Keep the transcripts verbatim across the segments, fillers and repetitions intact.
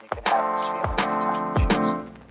you can have this feeling anytime you choose.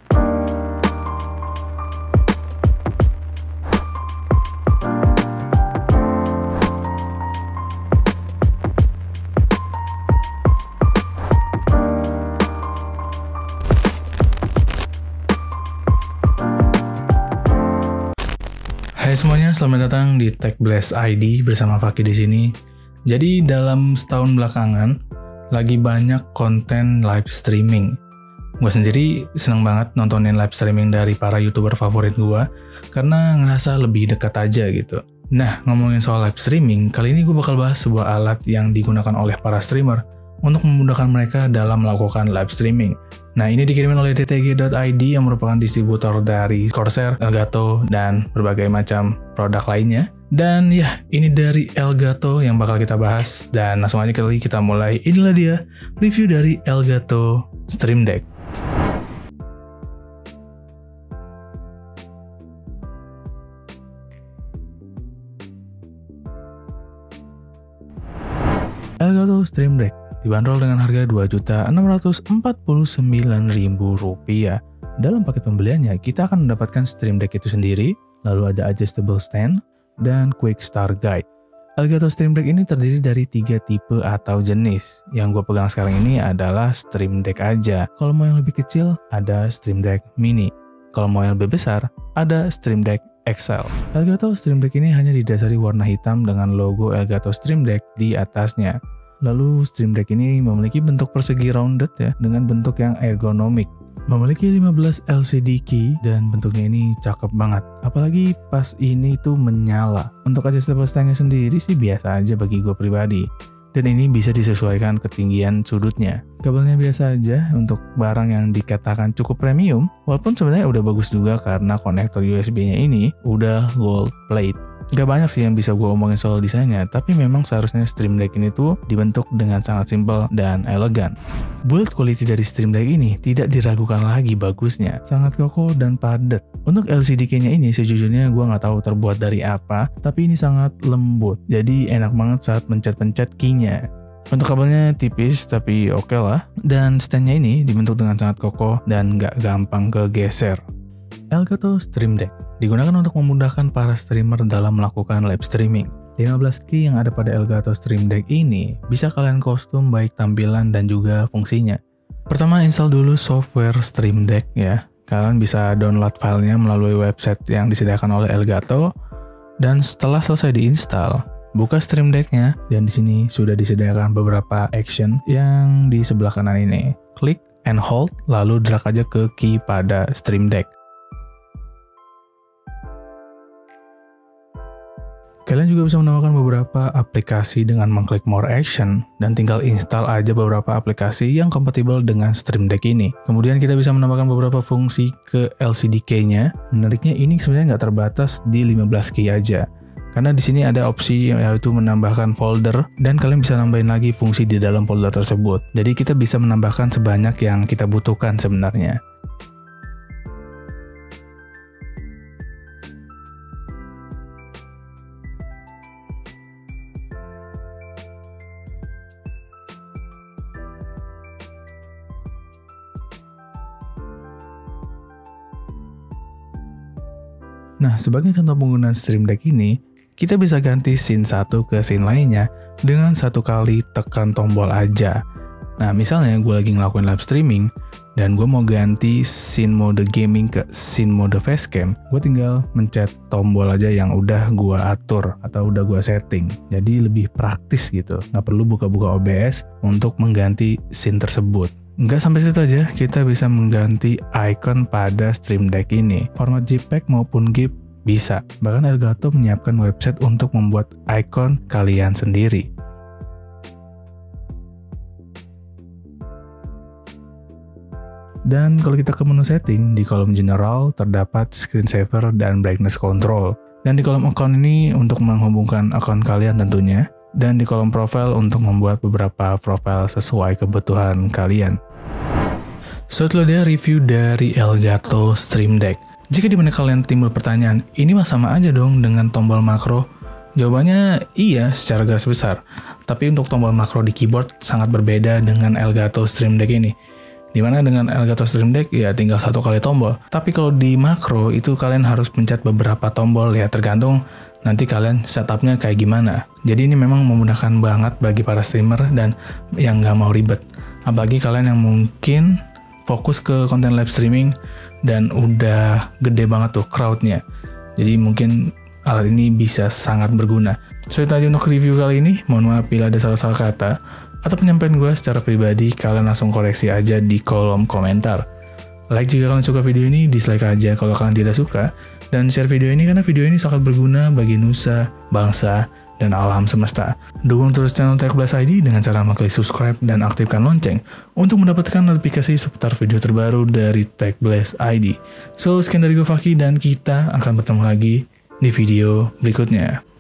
Hai semuanya, selamat datang di TechBlast I D bersama Fakih di sini. Jadi dalam setahun belakangan lagi banyak konten live streaming. Gue sendiri seneng banget nontonin live streaming dari para YouTuber favorit gue karena ngerasa lebih dekat aja gitu. Nah, ngomongin soal live streaming, kali ini gue bakal bahas sebuah alat yang digunakan oleh para streamer untuk memudahkan mereka dalam melakukan live streaming. Nah, ini dikirimin oleh d t g dot i d yang merupakan distributor dari Corsair, Elgato, dan berbagai macam produk lainnya. Dan ya, ini dari Elgato yang bakal kita bahas. Dan langsung aja kali kita mulai. Inilah dia review dari Elgato Stream Deck. Elgato Stream Deck dibanderol dengan harga dua juta enam ratus empat puluh sembilan ribu rupiah. Dalam paket pembeliannya, kita akan mendapatkan Stream Deck itu sendiri, lalu ada adjustable stand, dan quick start guide. Elgato Stream Deck ini terdiri dari tiga tipe atau jenis. Yang gue pegang sekarang ini adalah Stream Deck aja. Kalau mau yang lebih kecil, ada Stream Deck Mini. Kalau mau yang lebih besar, ada Stream Deck X L. Elgato Stream Deck ini hanya didasari warna hitam dengan logo Elgato Stream Deck di atasnya. Lalu Stream Deck ini memiliki bentuk persegi rounded ya, dengan bentuk yang ergonomik. Memiliki lima belas L C D key dan bentuknya ini cakep banget. Apalagi pas ini tuh menyala. Untuk adjustable stand-nya sendiri sih biasa aja bagi gue pribadi. Dan ini bisa disesuaikan ketinggian sudutnya. Kabelnya biasa aja untuk barang yang dikatakan cukup premium. Walaupun sebenarnya udah bagus juga karena konektor U S B-nya ini udah gold plate. Gak banyak sih yang bisa gue omongin soal desainnya, tapi memang seharusnya Stream Deck ini tuh dibentuk dengan sangat simpel dan elegan. Build quality dari Stream Deck ini tidak diragukan lagi bagusnya, sangat kokoh dan padat. Untuk L C D key-nya ini sejujurnya gue nggak tahu terbuat dari apa, tapi ini sangat lembut, jadi enak banget saat pencet-pencet key-nya. Untuk kabelnya tipis tapi oke okay lah, dan stand-nya ini dibentuk dengan sangat kokoh dan nggak gampang kegeser. Elgato Stream Deck digunakan untuk memudahkan para streamer dalam melakukan live streaming. lima belas key yang ada pada Elgato Stream Deck ini bisa kalian kostum baik tampilan dan juga fungsinya. Pertama, install dulu software Stream Deck ya. Kalian bisa download filenya melalui website yang disediakan oleh Elgato. Dan setelah selesai diinstal, buka Stream Deck-nya dan di sini sudah disediakan beberapa action yang di sebelah kanan ini. Klik and hold, lalu drag aja ke key pada Stream Deck. Kalian juga bisa menambahkan beberapa aplikasi dengan mengklik more action dan tinggal install aja beberapa aplikasi yang kompatibel dengan Stream Deck ini. Kemudian kita bisa menambahkan beberapa fungsi ke L C D key-nya. Menariknya ini sebenarnya nggak terbatas di lima belas key aja. Karena di sini ada opsi yaitu menambahkan folder dan kalian bisa nambahin lagi fungsi di dalam folder tersebut. Jadi kita bisa menambahkan sebanyak yang kita butuhkan sebenarnya. Nah, sebagai contoh penggunaan Stream Deck ini, kita bisa ganti scene satu ke scene lainnya dengan satu kali tekan tombol aja. Nah, misalnya gue lagi ngelakuin live streaming, dan gue mau ganti scene mode gaming ke scene mode facecam, gue tinggal mencet tombol aja yang udah gue atur atau udah gue setting. Jadi lebih praktis gitu, nggak perlu buka-buka O B S untuk mengganti scene tersebut. Nggak sampai situ aja, kita bisa mengganti icon pada Stream Deck ini. Format JPEG maupun GIF bisa. Bahkan Elgato menyiapkan website untuk membuat icon kalian sendiri. Dan kalau kita ke menu setting, di kolom General terdapat Screensaver dan Brightness Control. Dan di kolom account ini untuk menghubungkan akun kalian tentunya. Dan di kolom profile untuk membuat beberapa profile sesuai kebutuhan kalian. So, itu dia review dari Elgato Stream Deck. Jika di mana kalian timbul pertanyaan, ini mah sama aja dong dengan tombol makro? Jawabannya iya secara garis besar. Tapi untuk tombol makro di keyboard sangat berbeda dengan Elgato Stream Deck ini. Dimana dengan Elgato Stream Deck ya tinggal satu kali tombol. Tapi kalau di makro itu kalian harus pencet beberapa tombol ya, tergantung nanti kalian setupnya kayak gimana. Jadi ini memang memudahkan banget bagi para streamer dan yang nggak mau ribet. Apalagi kalian yang mungkin fokus ke konten live streaming dan udah gede banget tuh crowdnya. Jadi mungkin alat ini bisa sangat berguna. So itu aja untuk review kali ini. Mohon maaf bila ada salah-salah kata atau penyampaian gue secara pribadi, kalian langsung koreksi aja di kolom komentar. Like jika kalian suka video ini, dislike aja kalau kalian tidak suka, dan share video ini karena video ini sangat berguna bagi nusa, bangsa, dan alam semesta. Dukung terus channel TechBlast I D dengan cara mengklik subscribe dan aktifkan lonceng untuk mendapatkan notifikasi seputar video terbaru dari TechBlast I D. So, sekian dari gue Faki dan kita akan bertemu lagi di video berikutnya.